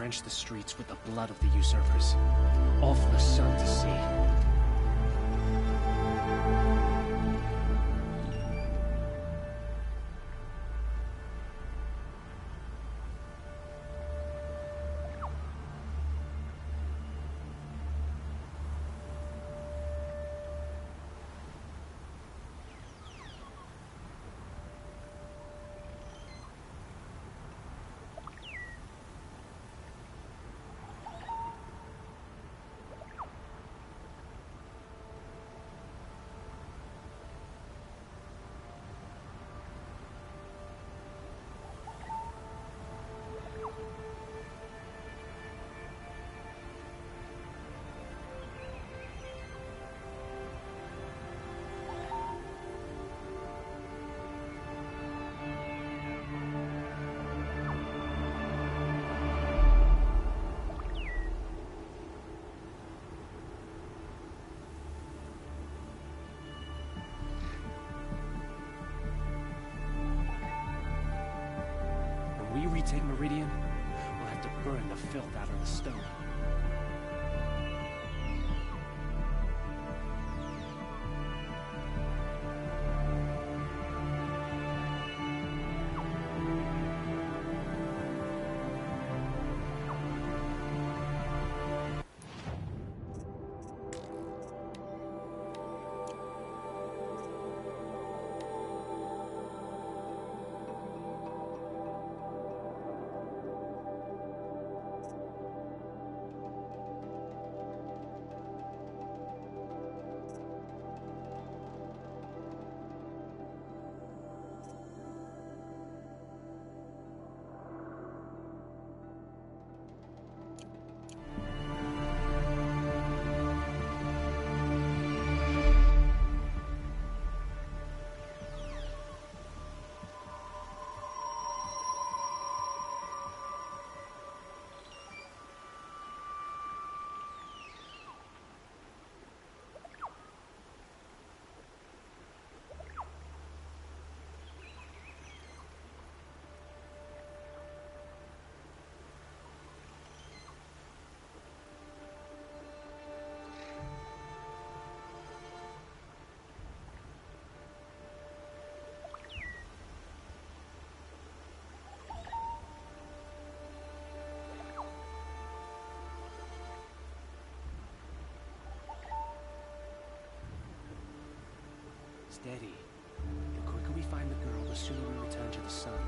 drench the streets with the blood of the usurpers. All for the sun to see. When we retake Meridian, we'll have to burn the filth out of the stone. Steady. The quicker we find the girl, the sooner we return to the sun.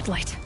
headlight.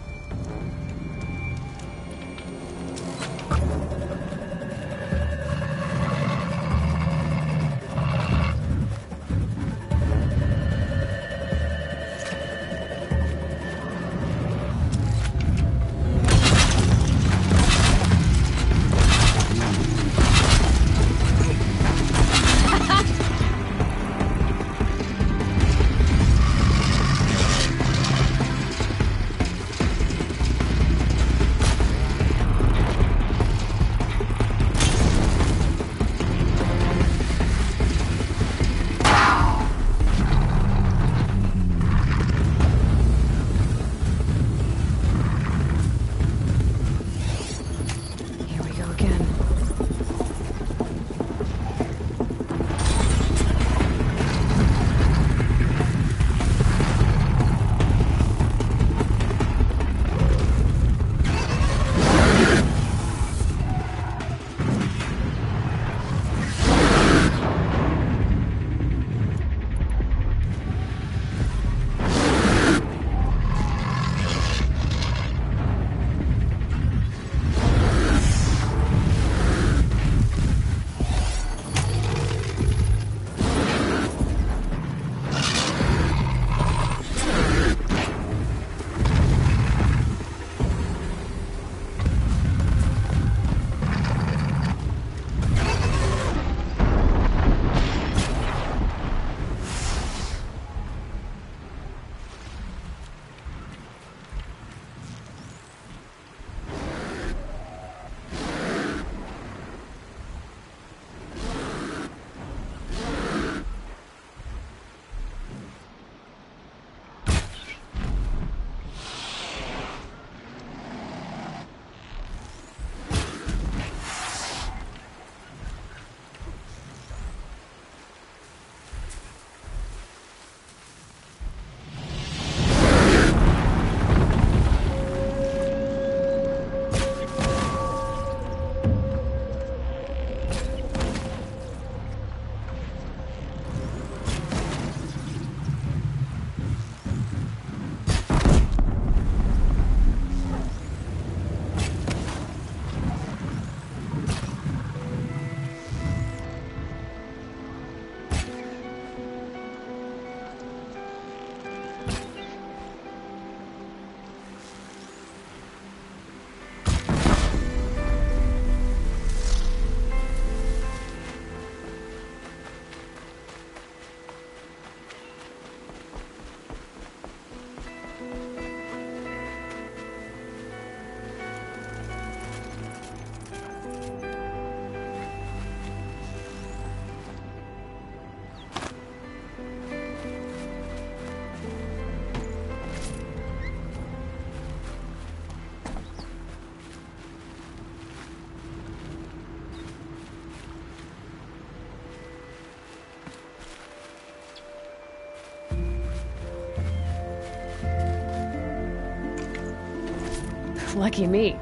Lucky me.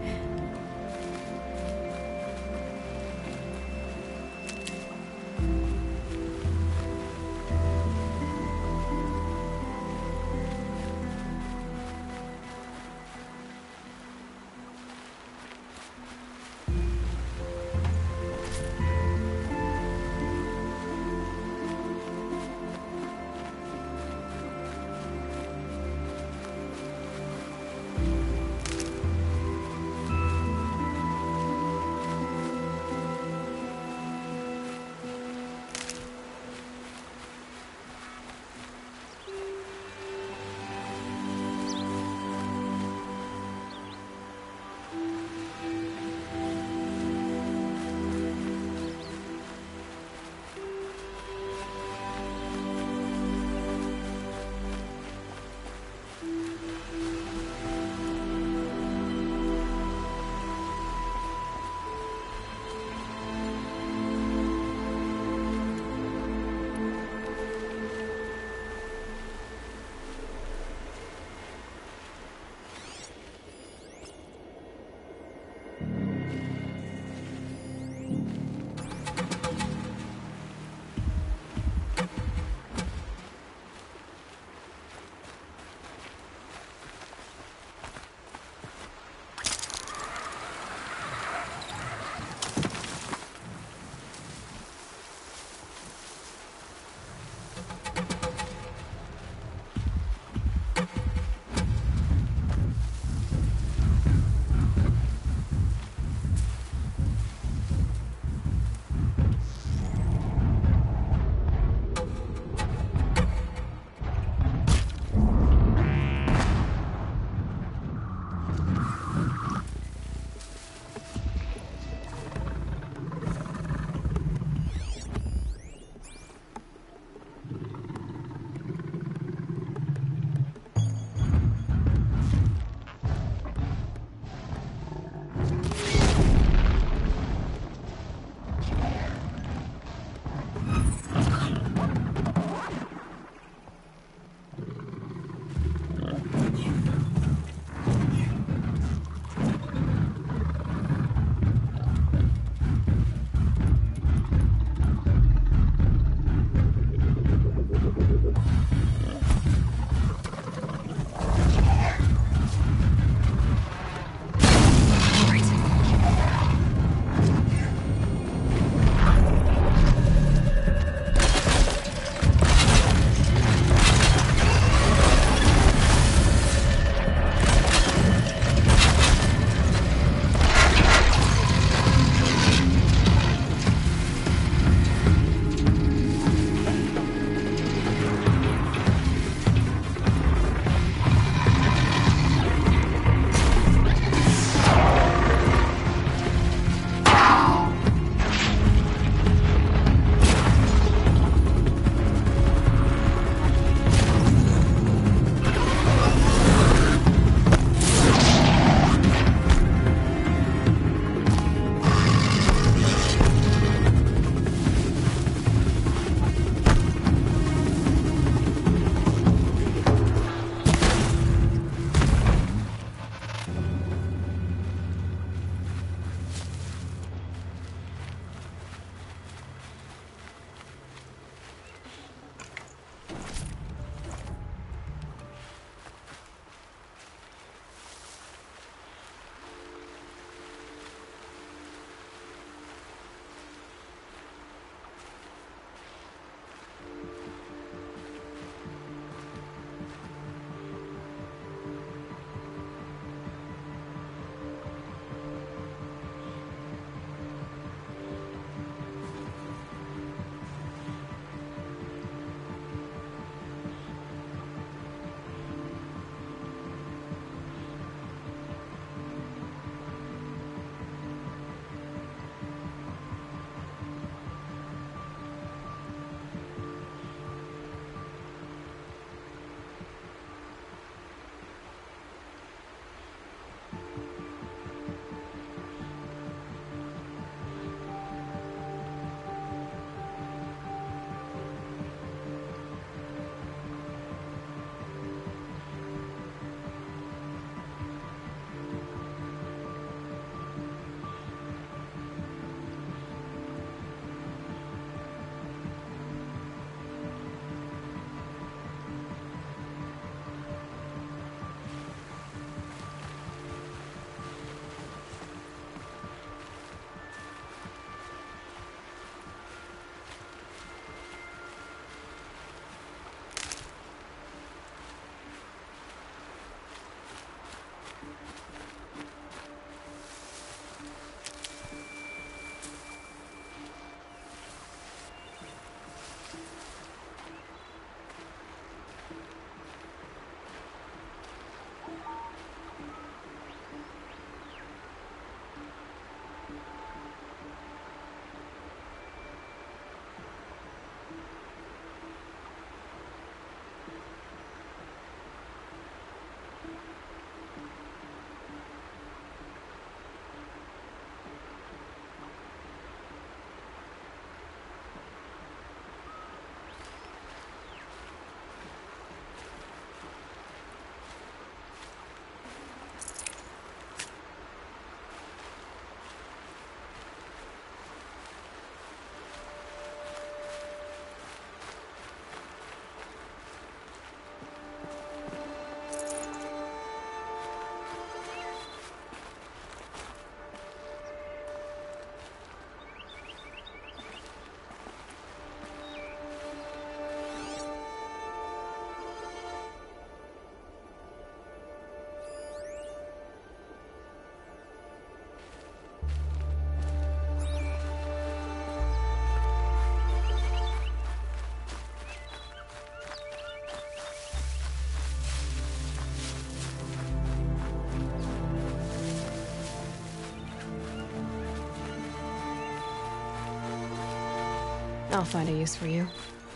I'll find a use for you.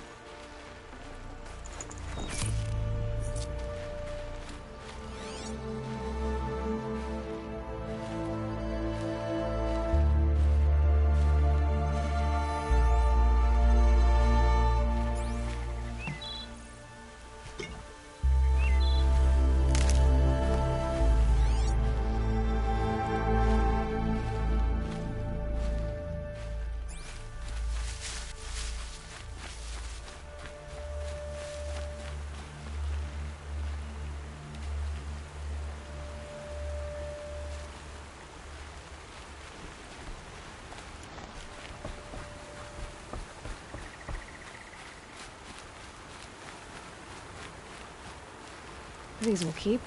These will keep.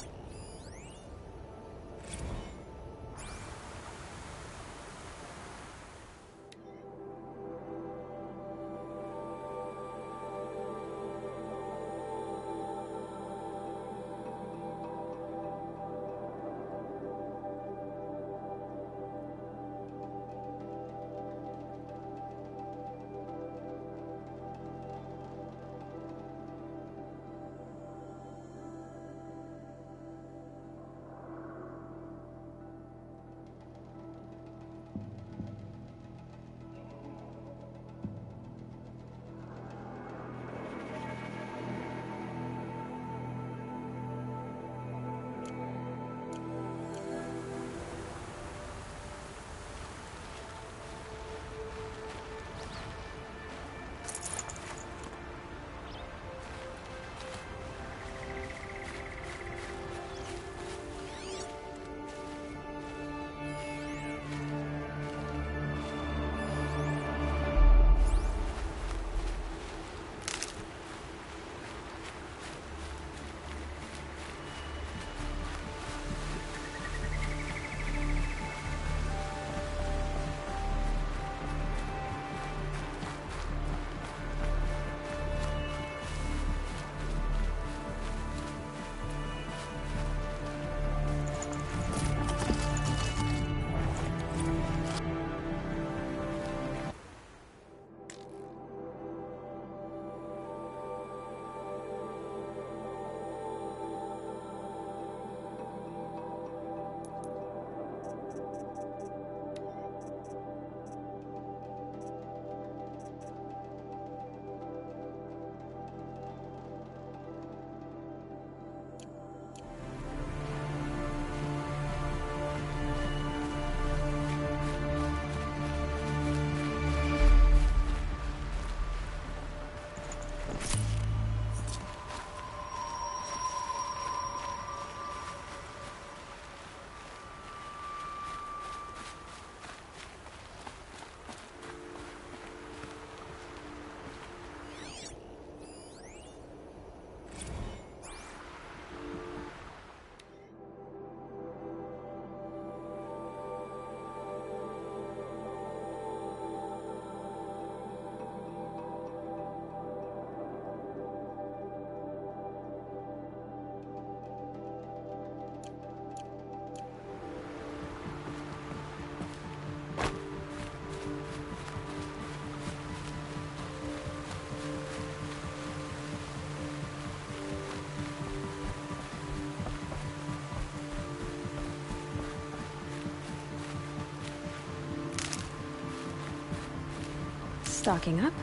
Stocking up.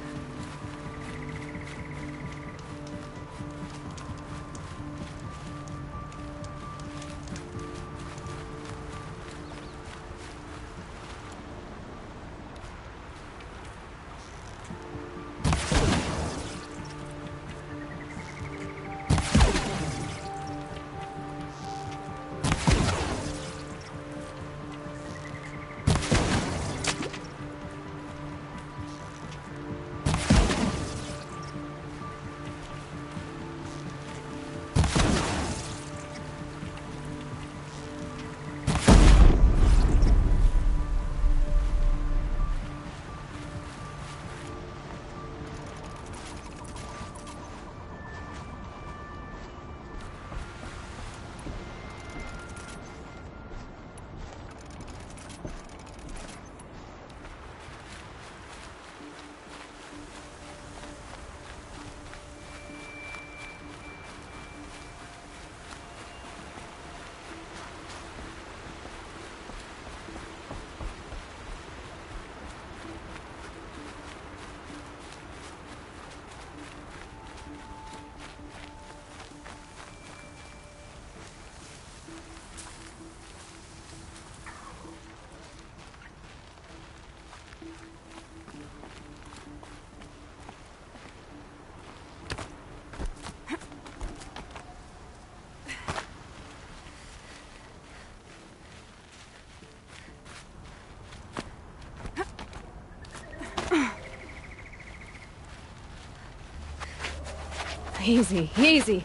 Easy, easy.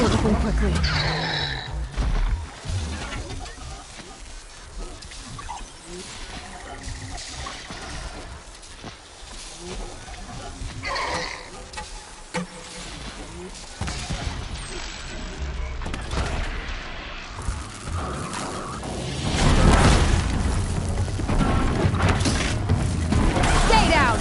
relatively quickly. Stay down!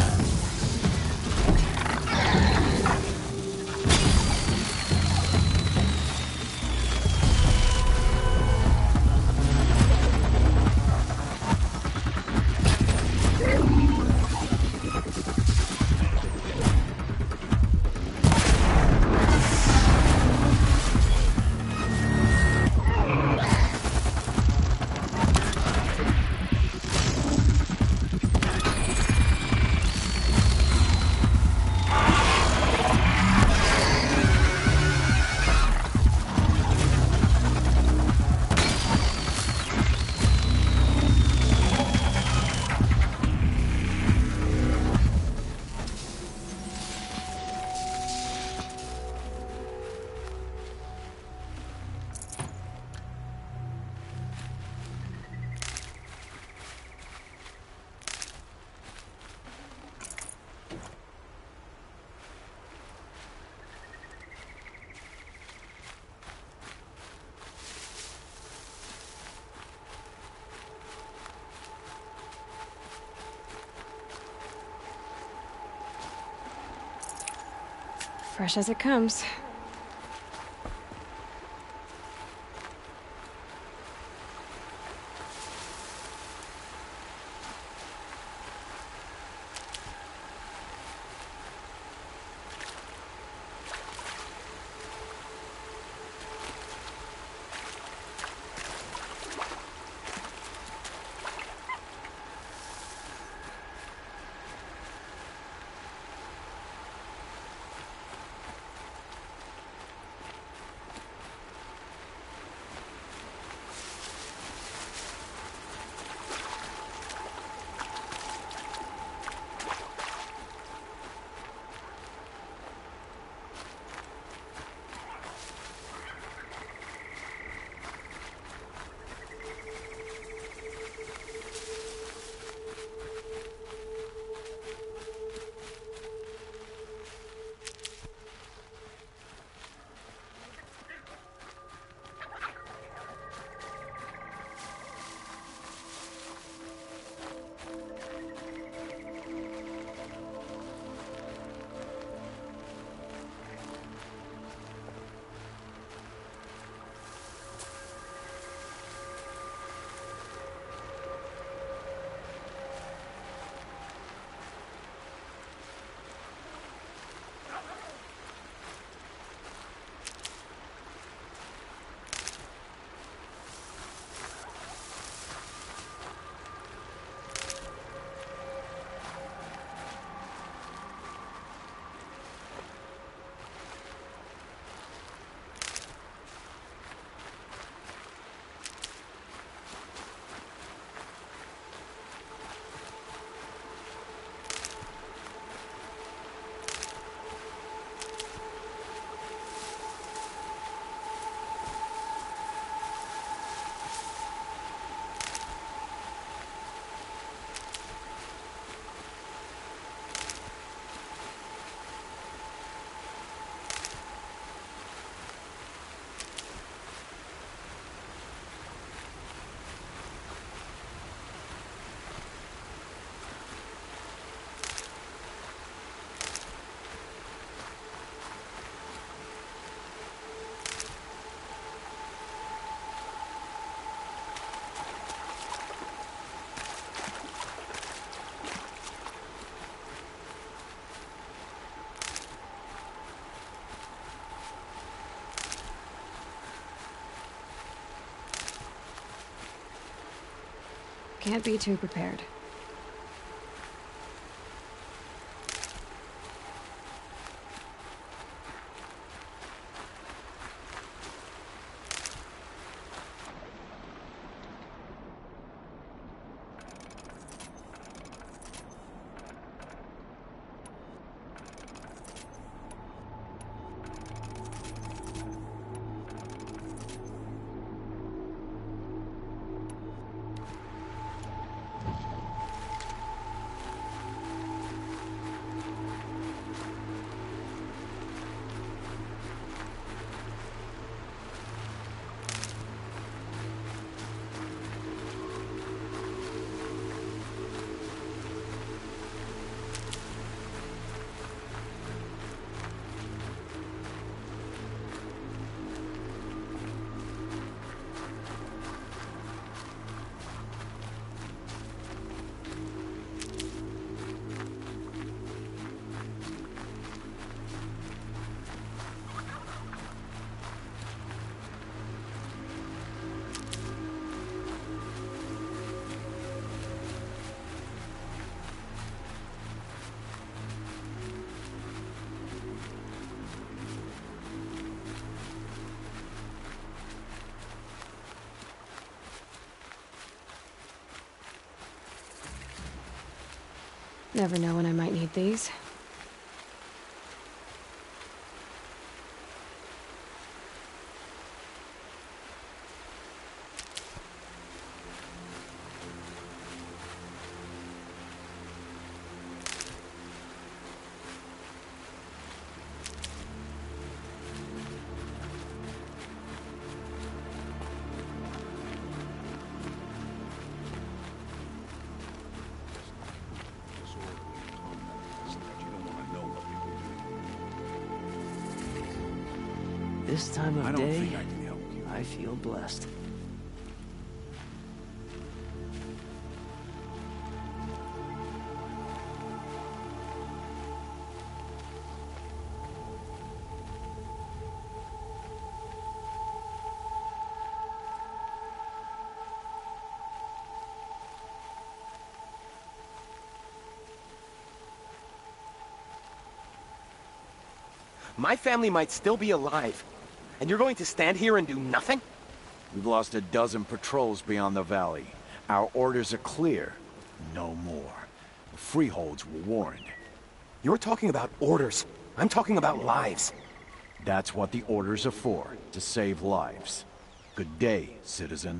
Fresh as it comes. Can't be too prepared. Never know when I might need these. This time I of don't day, think I can help you. I feel blessed. My family might still be alive, and you're going to stand here and do nothing? We've lost a dozen patrols beyond the valley. Our orders are clear. No more. The freeholds were warned. You're talking about orders. I'm talking about lives. That's what the orders are for, to save lives. Good day, citizen.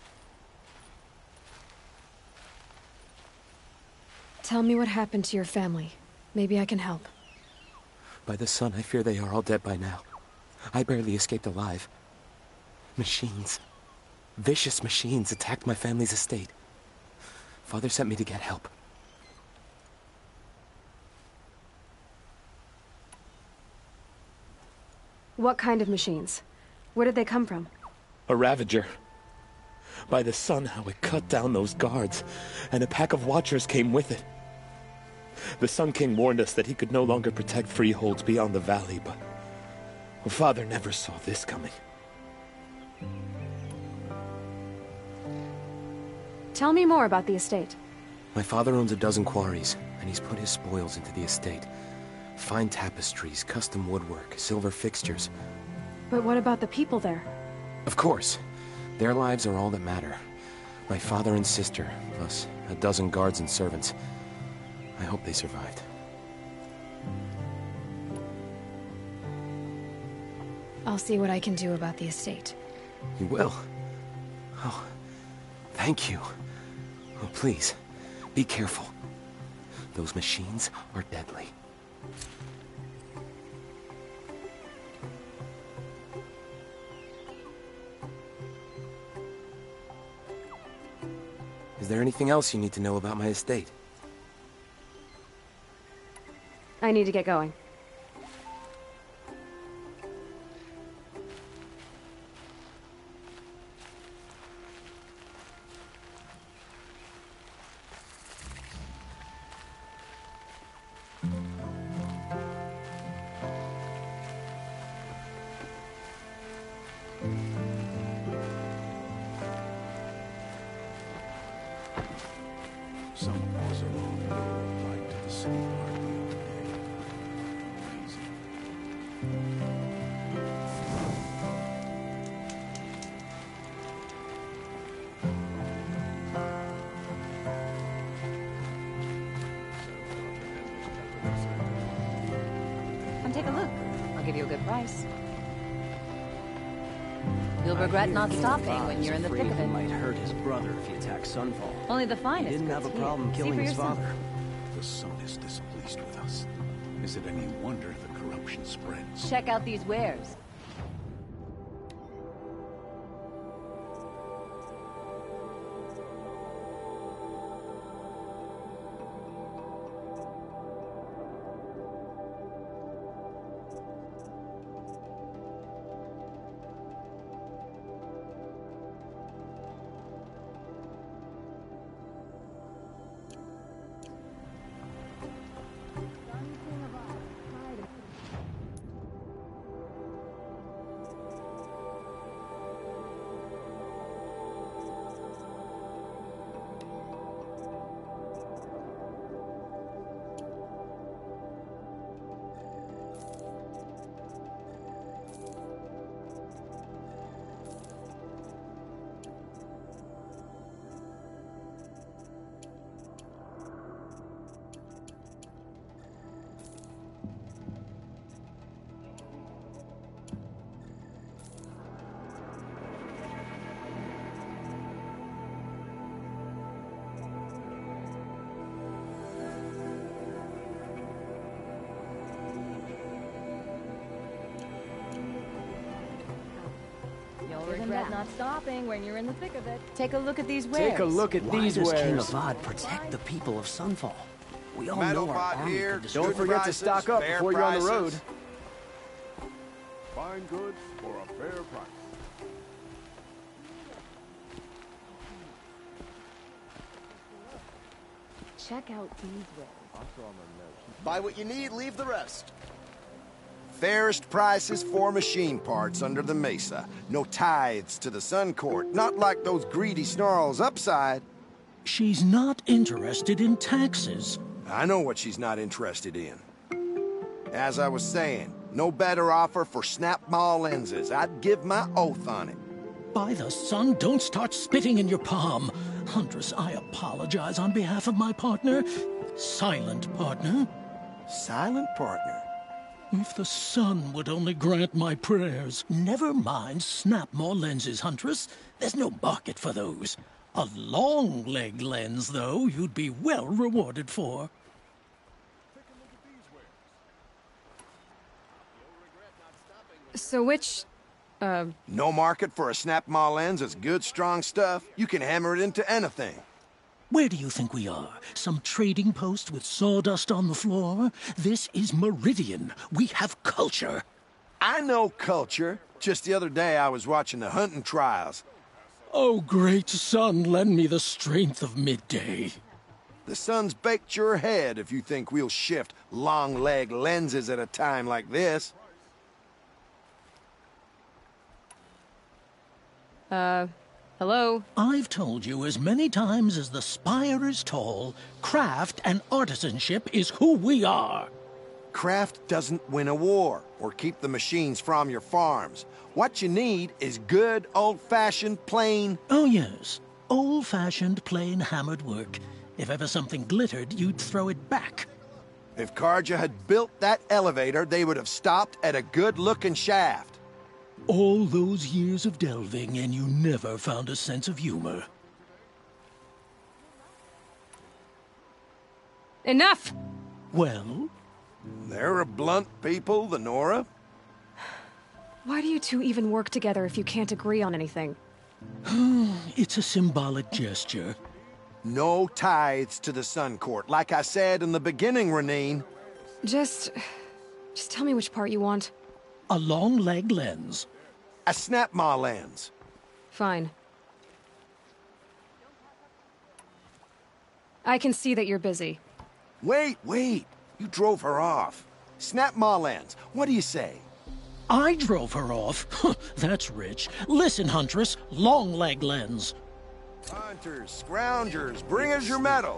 Tell me what happened to your family. Maybe I can help. By the sun, I fear they are all dead by now. I barely escaped alive. Machines. Vicious machines attacked my family's estate. Father sent me to get help. What kind of machines? Where did they come from? A Ravager. By the sun, how it cut down those guards, and a pack of Watchers came with it. The Sun King warned us that he could no longer protect freeholds beyond the valley, but Father never saw this coming. Tell me more about the estate. My father owns a dozen quarries, and he's put his spoils into the estate. Fine tapestries, custom woodwork, silver fixtures. But what about the people there? Of course. Their lives are all that matter. My father and sister, plus a dozen guards and servants. I hope they survived. I'll see what I can do about the estate. You will? Oh, thank you. Oh, please, be careful. Those machines are deadly. Is there anything else you need to know about my estate? I need to get going. Some was a long road right to the city guard the other day. Amazing. Come take a look. I'll give you a good price. You'll regret not stopping when you're in the thick of He it. might hurt his brother if he attacked Sunfall. Only the He finest. didn't have a goods here. problem See killing for his yourself. father. The sun is displeased with us. Is it any wonder the corruption spreads? Check out these wares. regret not stopping when you're in the thick of it. Take a look at these wares. Take a look at Why these does King wares. Avad protect the people of Sunfall? We all Metal know our bot army here. could destroy Don't forget to prices, stock up fair before you're on the road. prices. Fine goods for a fair price. Check out these wares. Buy what you need, leave the rest. Fairest prices for machine parts under the mesa. No tithes to the Sun Court, not like those greedy snarls upside. She's not interested in taxes. I know what she's not interested in. As I was saying, no better offer for snap-maw lenses. I'd give my oath on it. By the sun, don't start spitting in your palm. Huntress, I apologize on behalf of my partner. Silent partner. Silent partner. If the sun would only grant my prayers. Never mind snap-maw lenses, Huntress. There's no market for those. A long-leg lens, though, you'd be well rewarded for. So which... No market for a snap-maw lens is good, strong stuff. You can hammer it into anything. Where do you think we are? Some trading post with sawdust on the floor? This is Meridian. We have culture. I know culture. Just the other day I was watching the hunting trials. Oh, great sun, lend me the strength of midday. The sun's baked your head if you think we'll shift long-leg lenses at a time like this. Hello? I've told you as many times as the spire is tall, craft and artisanship is who we are. Craft doesn't win a war or keep the machines from your farms. What you need is good, old-fashioned, plain... Oh, yes. Old-fashioned, plain hammered work. If ever something glittered, you'd throw it back. If Carja had built that elevator, they would have stopped at a good-looking shaft. All those years of delving, and you never found a sense of humor. Enough! Well? They're a blunt people, the Nora. Why do you two even work together if you can't agree on anything? It's a symbolic gesture. No tithes to the Sun Court, like I said in the beginning, Renine. Just tell me which part you want. A long-leg lens. A snap-maw lens. Fine. I can see that you're busy. Wait. You drove her off. Snap-maw lens. What do you say? I drove her off? That's rich. Listen, Huntress, long-leg lens. Hunters, scroungers, bring us your metal.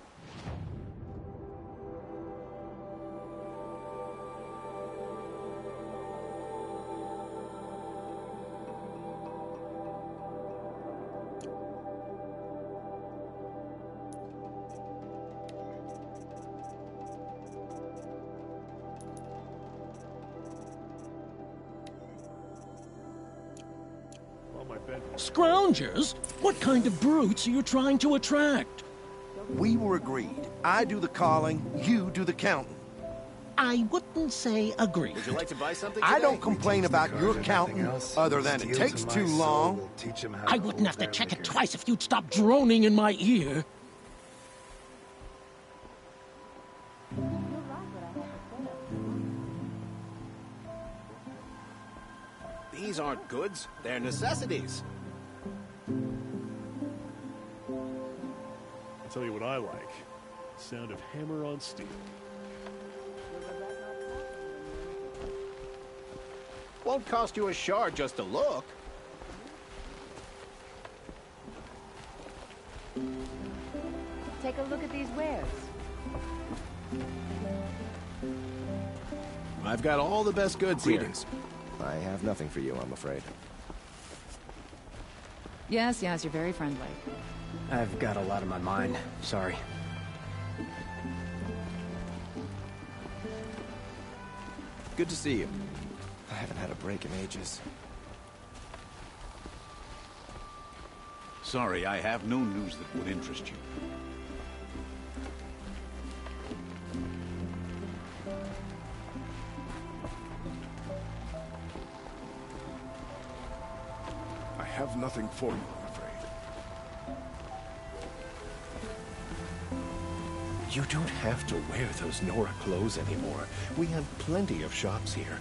Scroungers? What kind of brutes are you trying to attract? We were agreed. I do the calling, you do the counting. I wouldn't say agreed. Would you like to buy something I today? don't complain about your counting, other than it takes too long. I wouldn't have to check it twice if you'd stop droning in my ear. These aren't goods, they're necessities. I'll tell you what I like. The sound of hammer on steel. Won't cost you a shard just to look. Take a look at these wares. I've got all the best goods here. Greetings. I have nothing for you, I'm afraid. Yes, you're very friendly. I've got a lot on my mind. Sorry. Good to see you. I haven't had a break in ages. Sorry, I have no news that would interest you. have nothing for you, I'm afraid. You don't have to wear those Nora clothes anymore. We have plenty of shops here.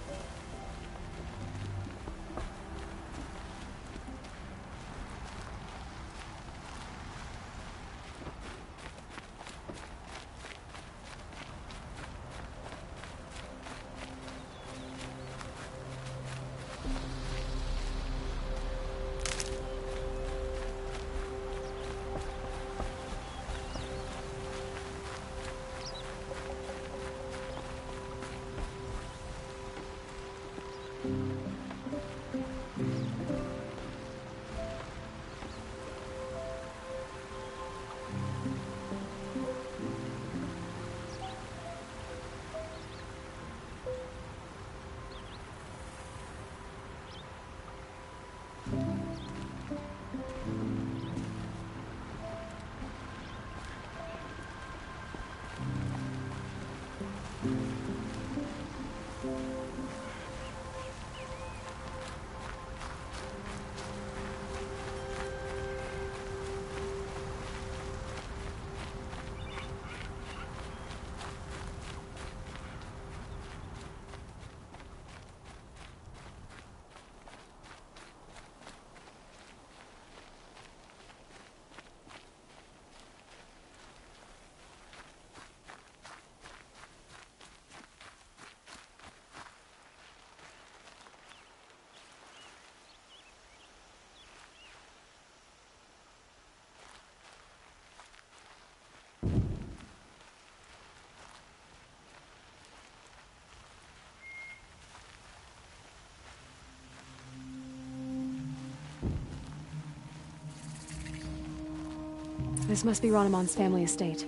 This must be Ranamon's family estate.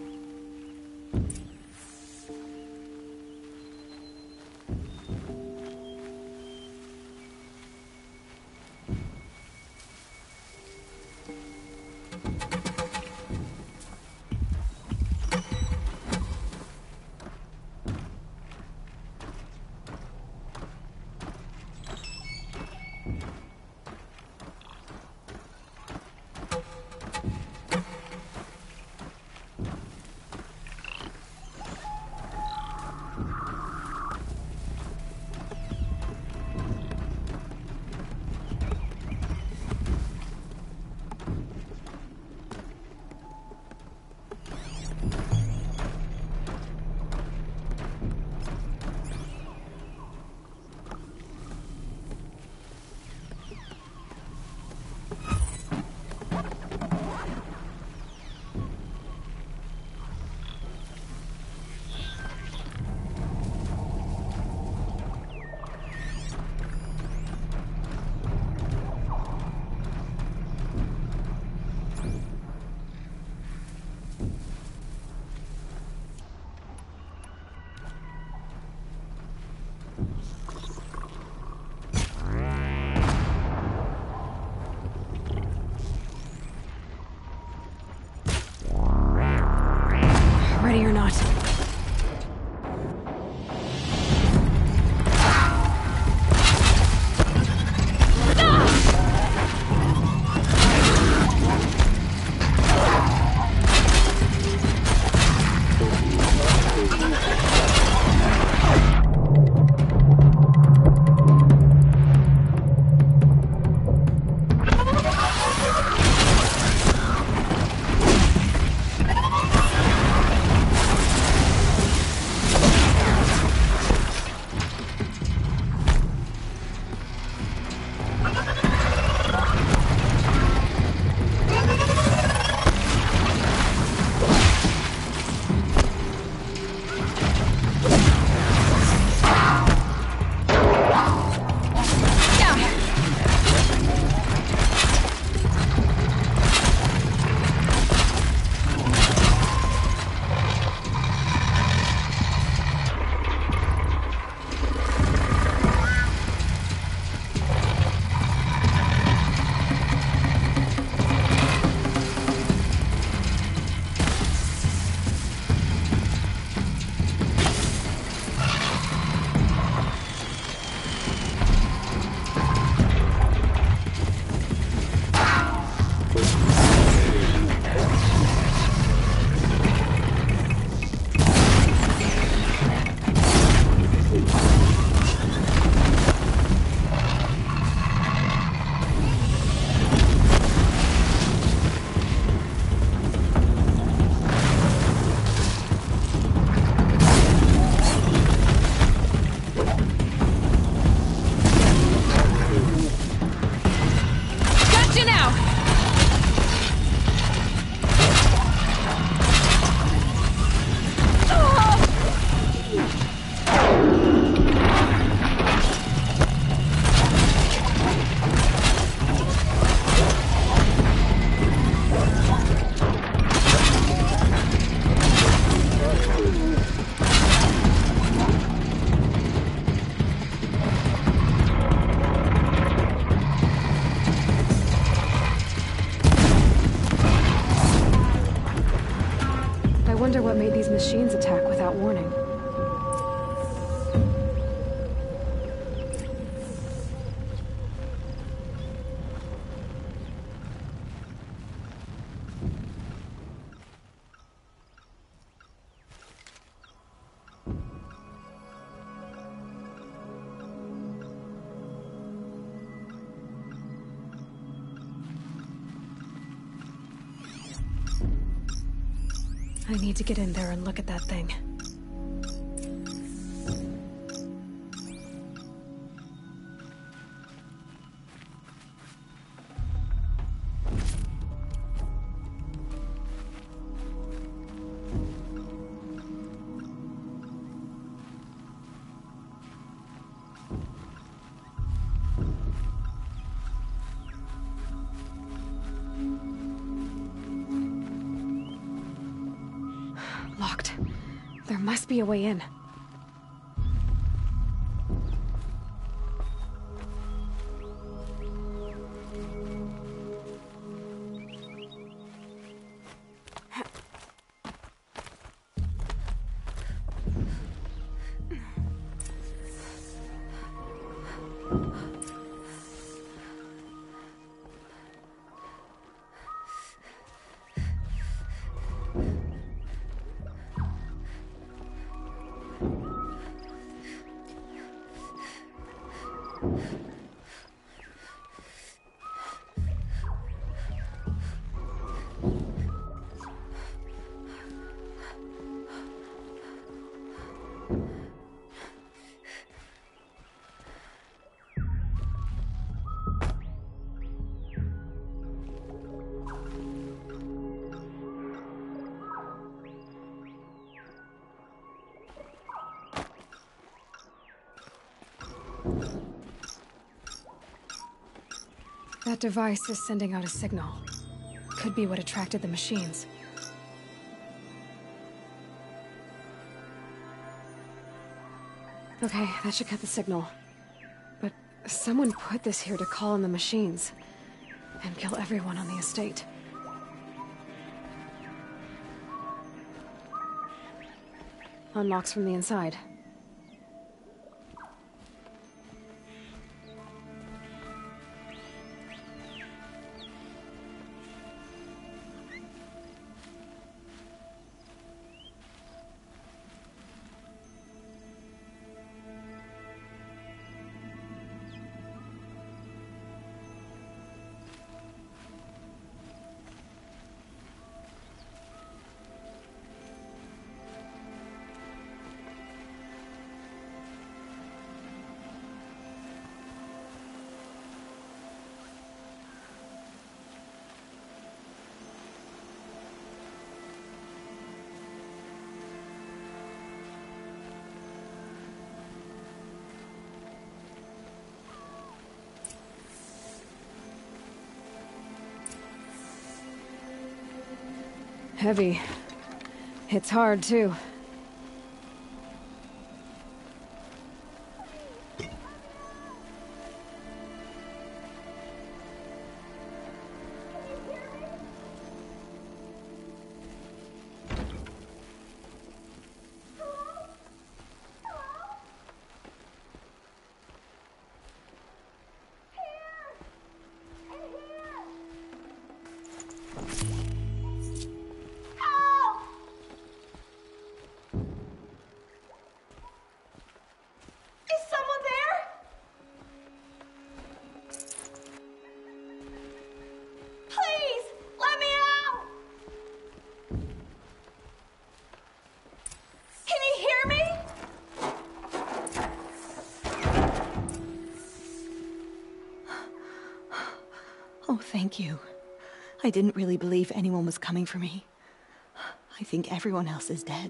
I need to get in there and look at that thing. Locked. There must be a way in. That device is sending out a signal. Could be what attracted the machines. Okay, that should cut the signal. But someone put this here to call in the machines. And kill everyone on the estate. Unlocks from the inside. Heavy. It's hard, too. Oh, thank you. I didn't really believe anyone was coming for me. I think everyone else is dead.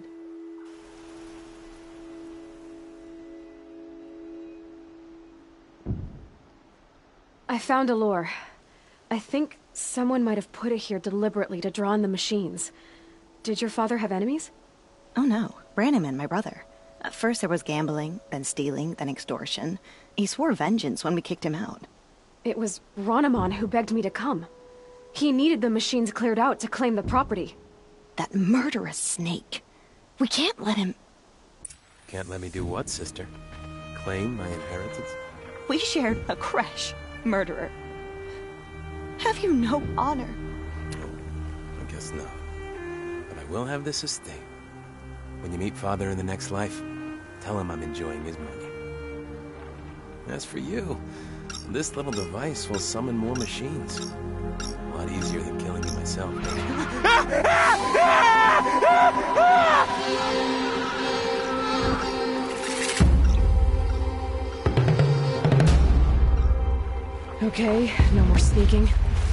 I found a lure. I think someone might have put it here deliberately to draw in the machines. Did your father have enemies? Oh no, Branniman, my brother. At first there was gambling, then stealing, then extortion. He swore vengeance when we kicked him out. It was Ronamon who begged me to come. He needed the machines cleared out to claim the property. That murderous snake. We can't let him... Can't let me do what, sister? Claim my inheritance? We shared a creche, murderer. Have you no honor? Oh, I guess not. But I will have this estate. When you meet Father in the next life, tell him I'm enjoying his money. As for you, this little device will summon more machines. A lot easier than killing you myself. Okay, no more sneaking.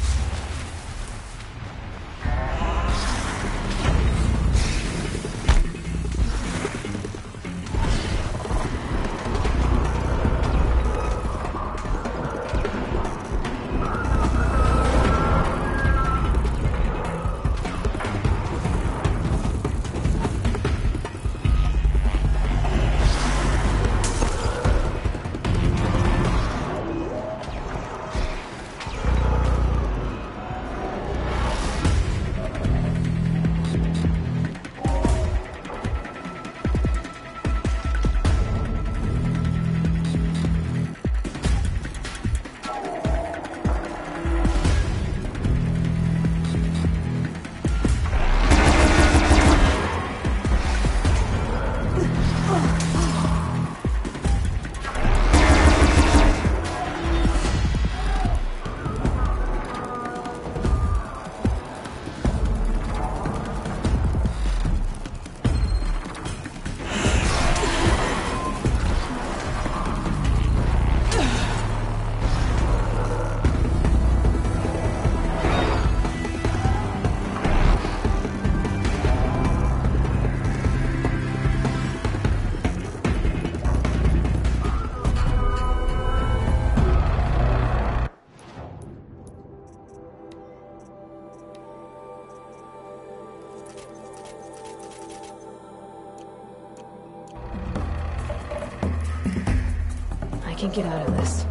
I can get out of this.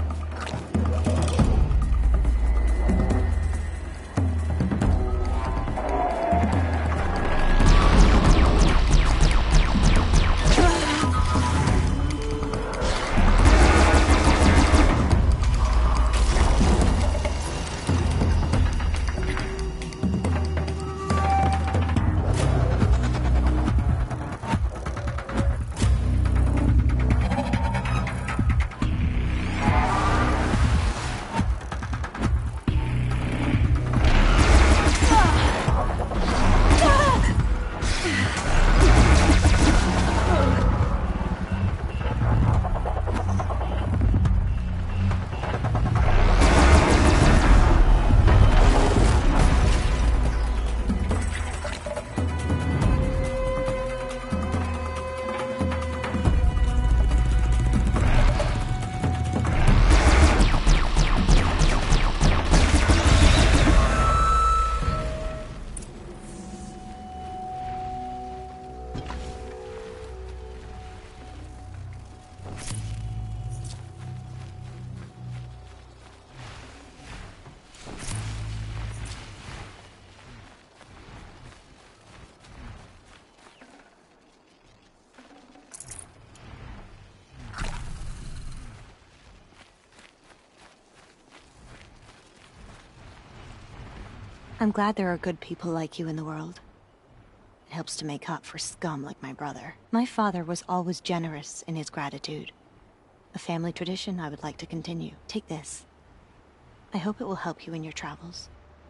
I'm glad there are good people like you in the world. It helps to make up for scum like my brother. My father was always generous in his gratitude. A family tradition I would like to continue. Take this. I hope it will help you in your travels.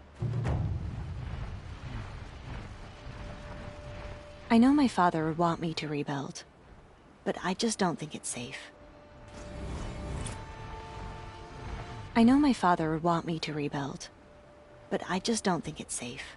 I know my father would want me to rebuild, but I just don't think it's safe. I know my father would want me to rebuild, but I just don't think it's safe.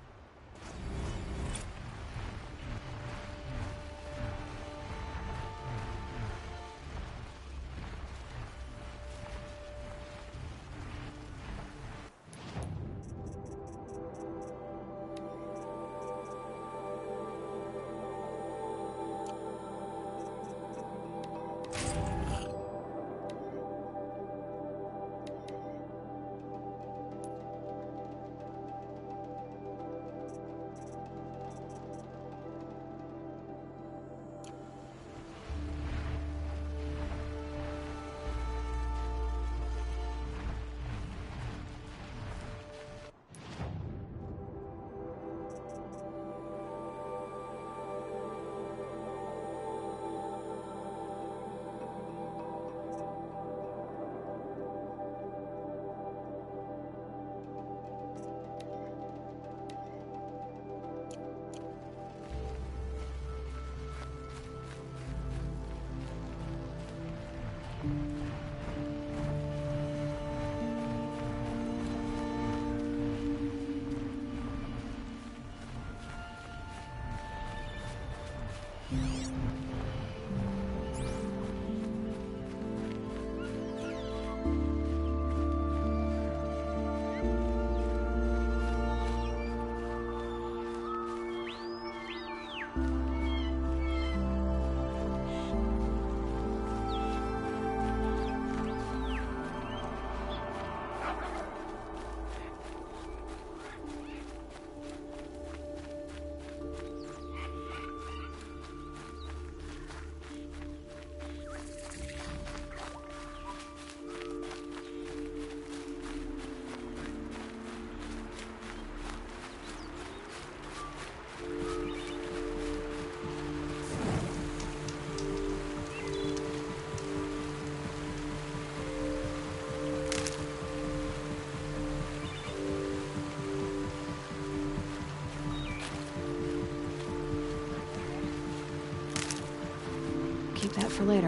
Keep that for later.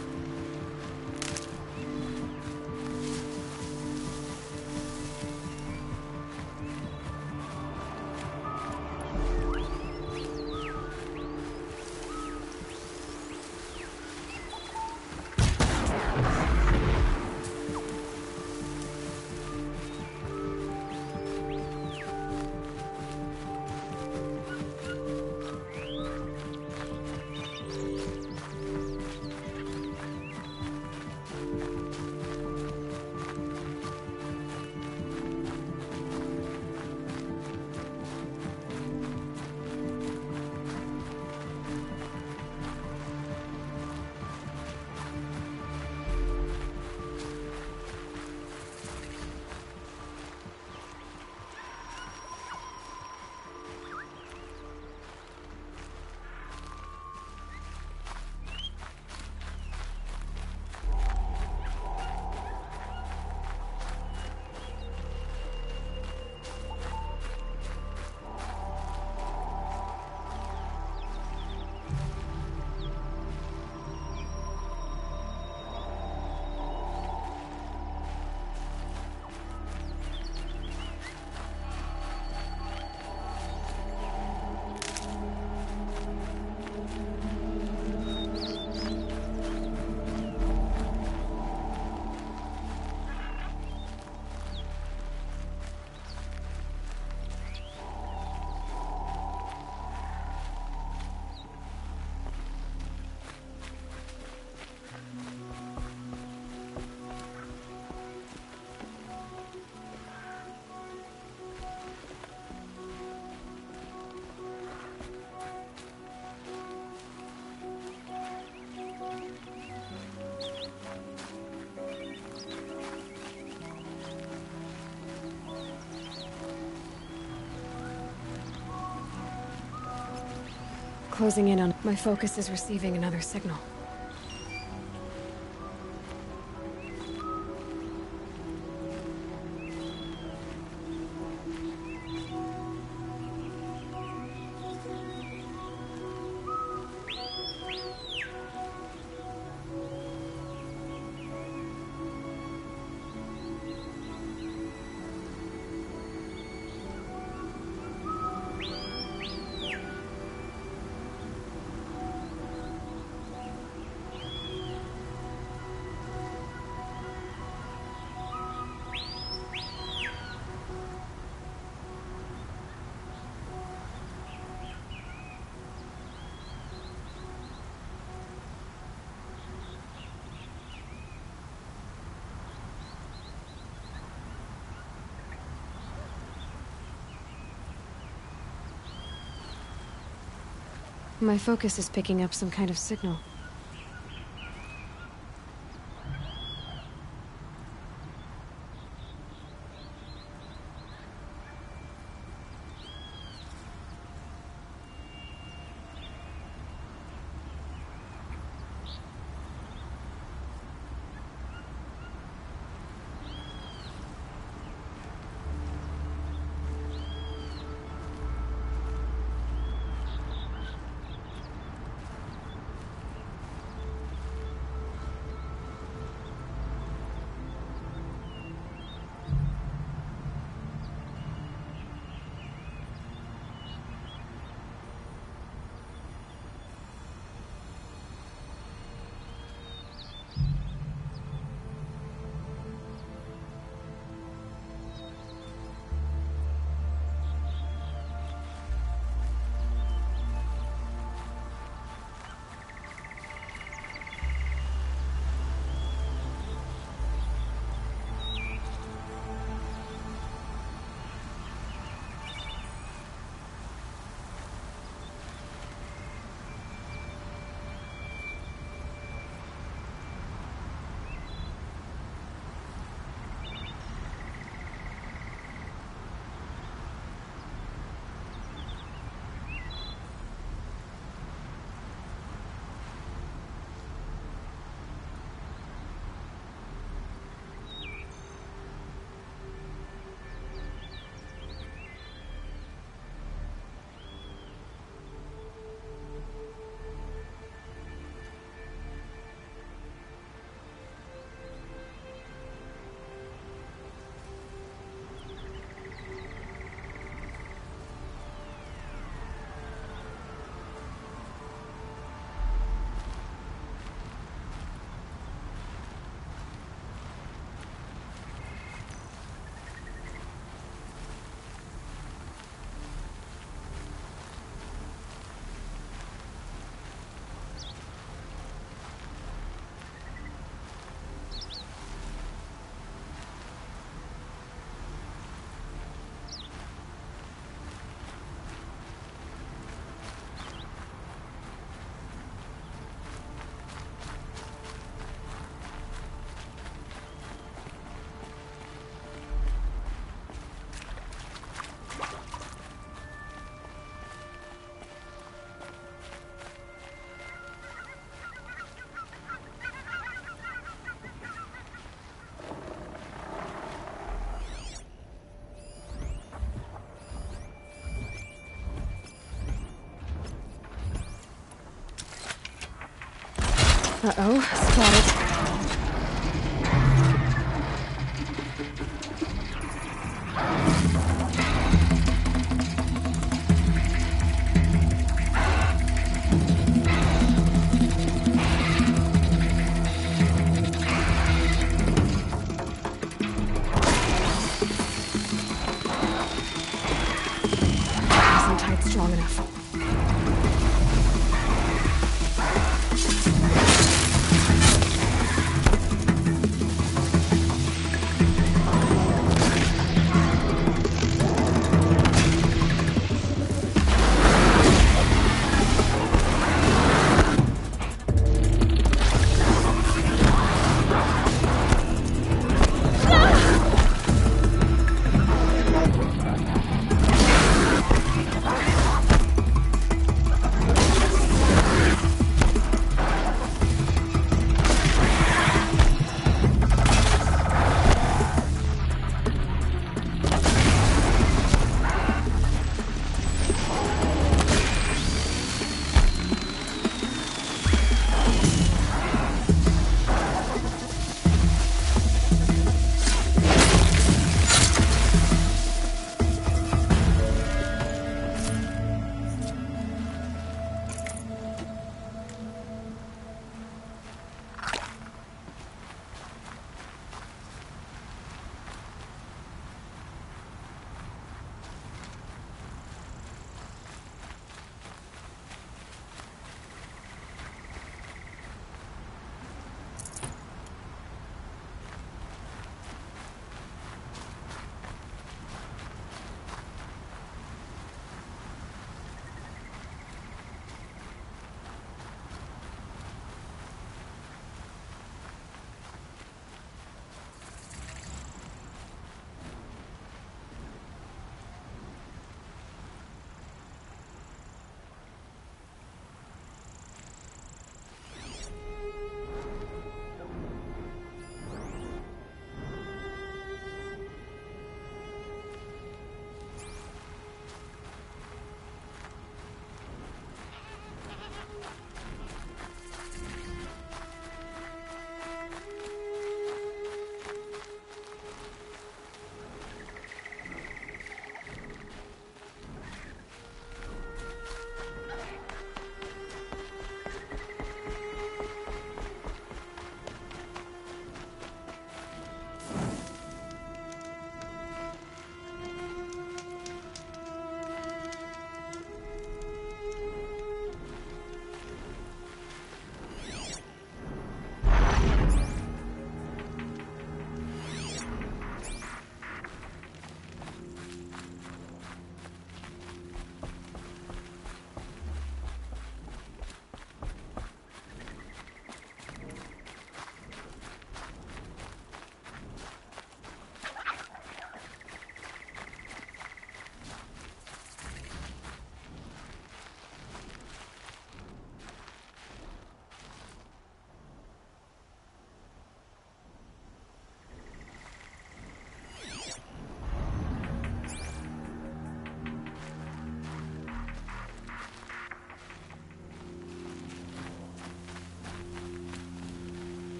Closing in on... My focus is receiving another signal. My focus is picking up some kind of signal. Uh-oh, spotted. Isn't tight strong enough.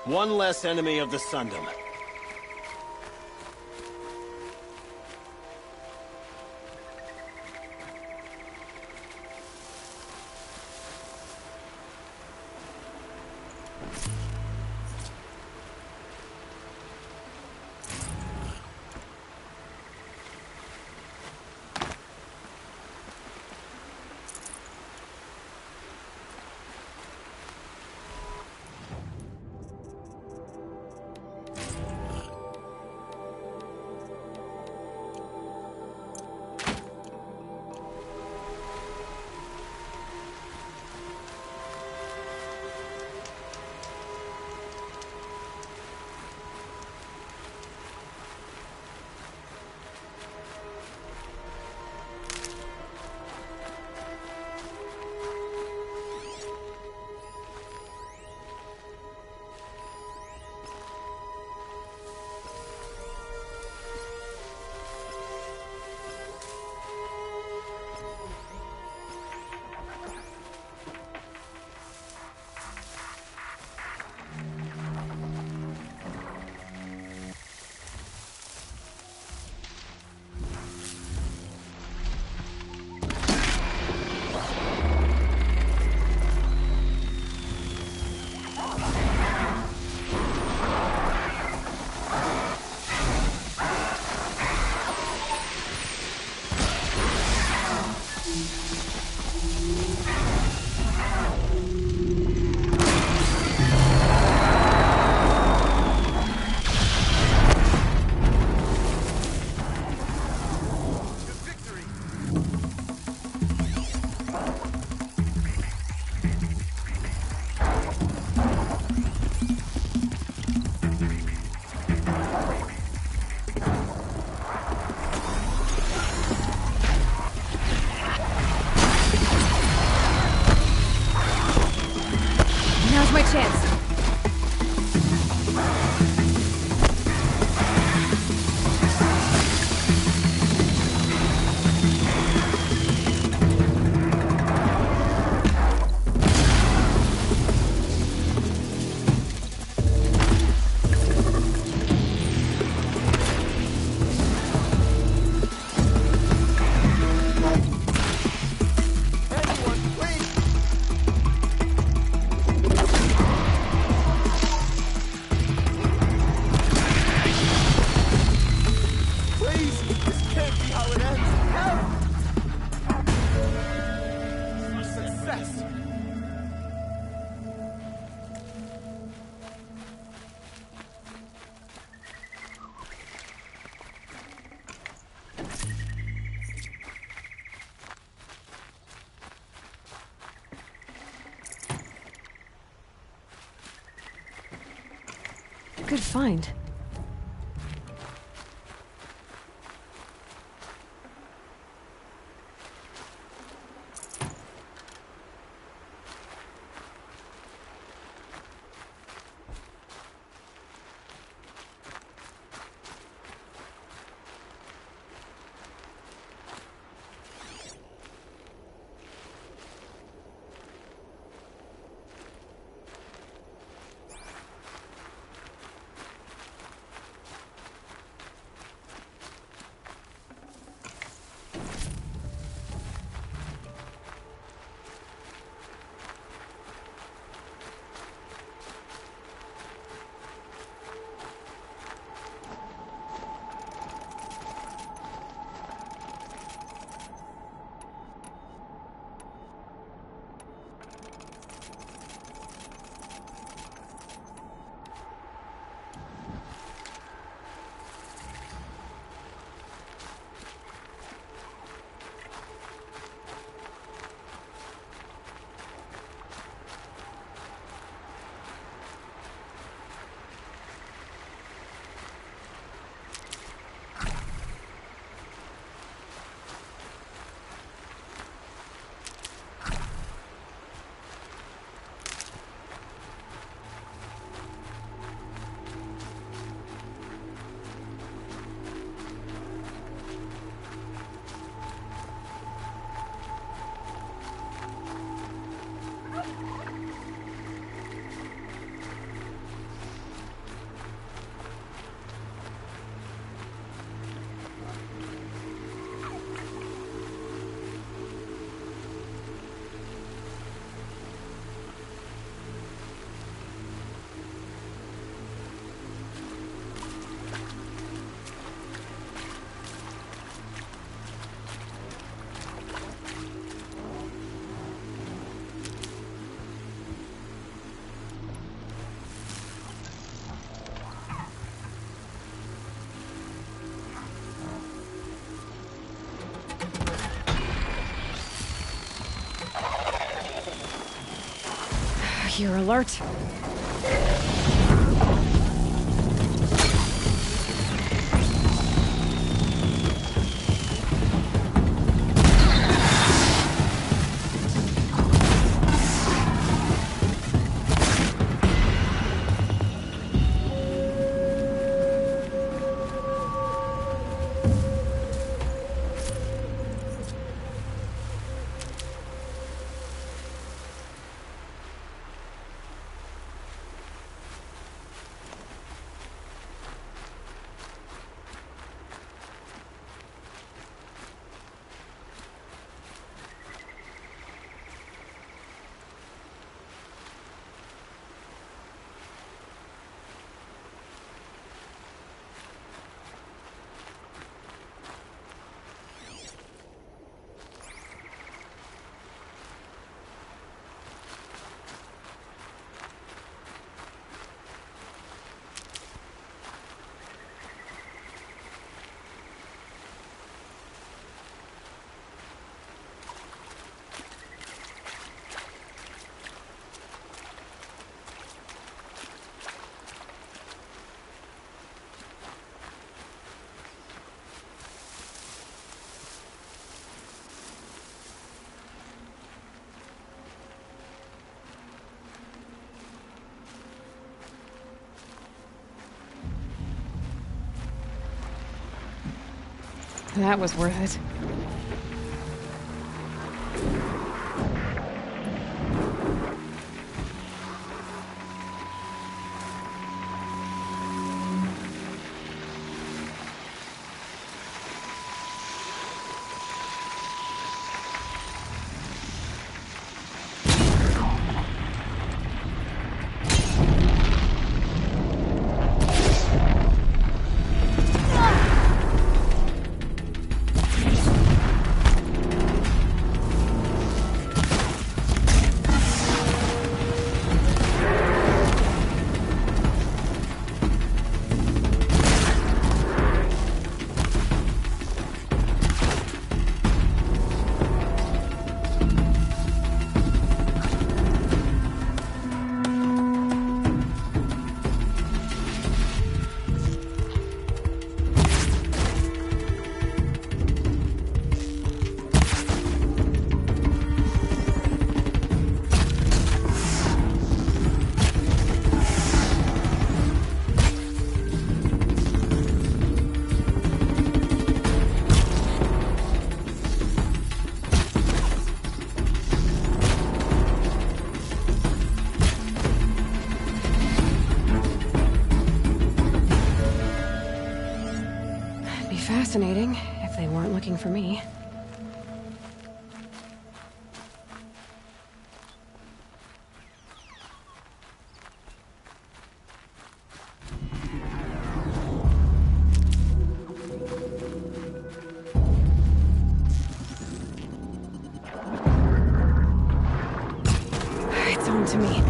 One less enemy of the Sundom. My chance. Good find. Here alert. That was worth it. Fascinating, if they weren't looking for me. It's on to me.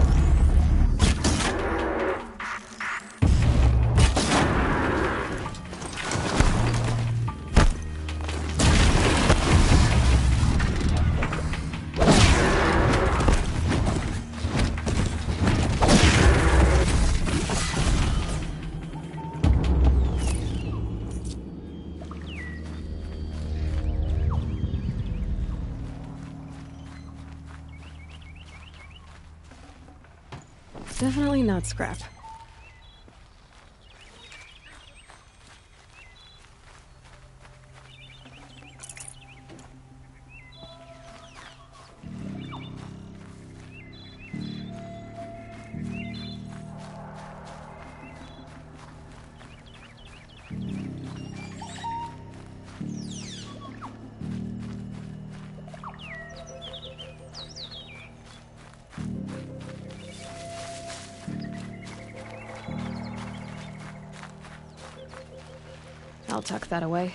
Definitely not scrap. I'll tuck that away.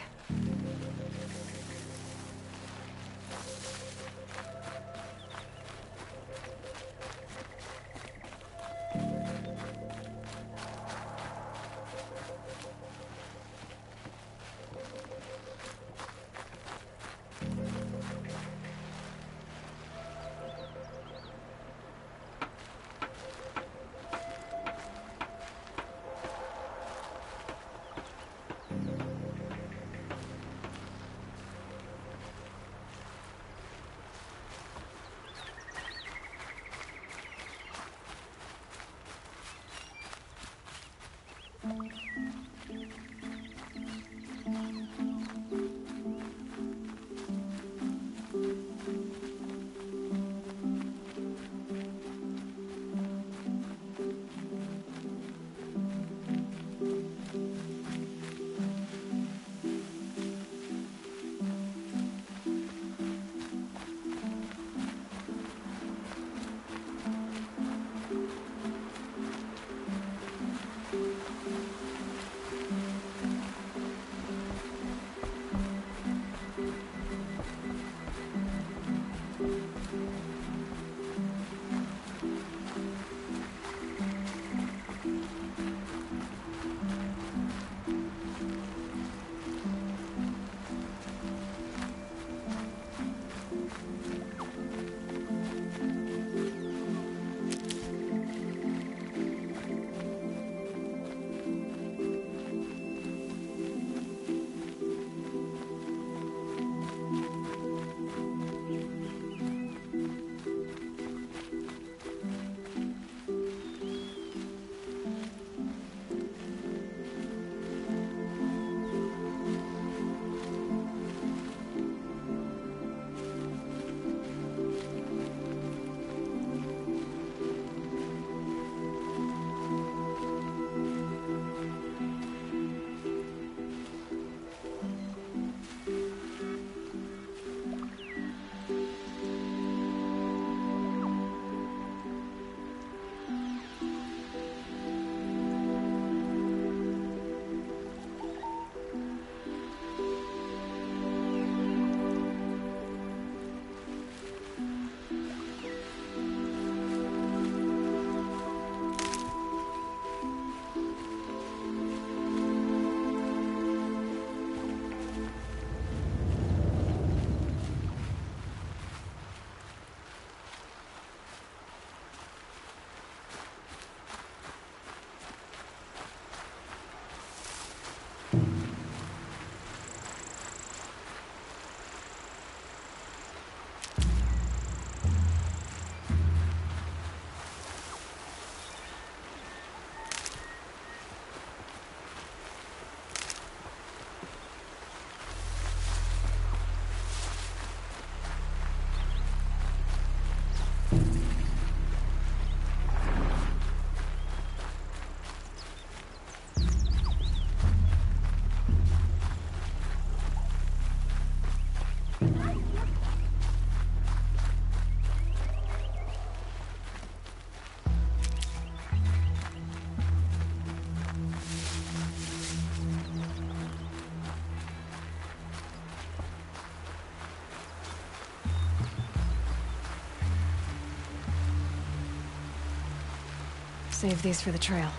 Save these for the trail.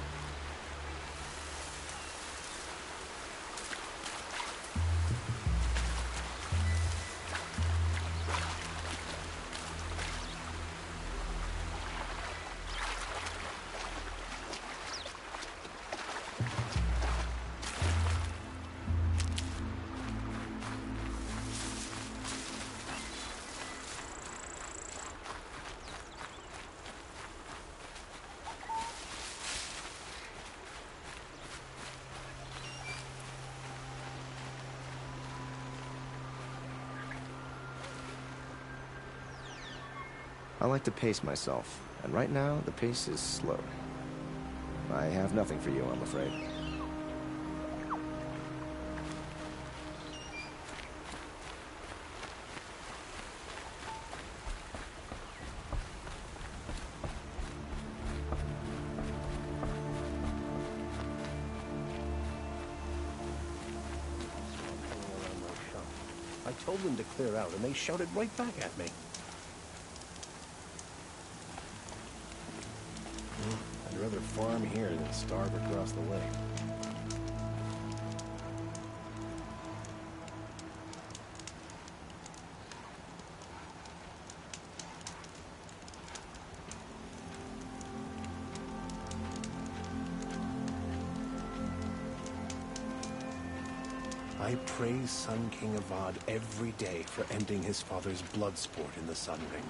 I like to pace myself, and right now, the pace is slow. I have nothing for you, I'm afraid. I told them to clear out, and they shouted right back at me. I'd rather farm here than starve across the way. I praise Sun King Avad every day for ending his father's blood sport in the Sun Ring.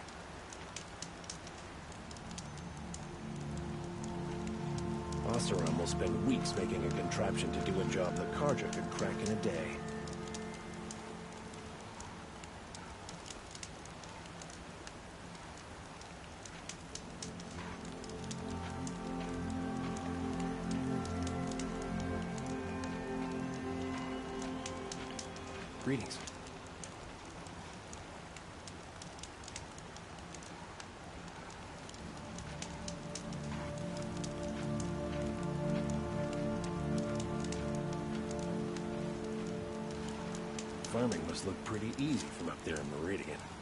Oseram will spend weeks making a contraption to do a job that Carja could crack in a day. Greetings. Farming must look pretty easy from up there in Meridian.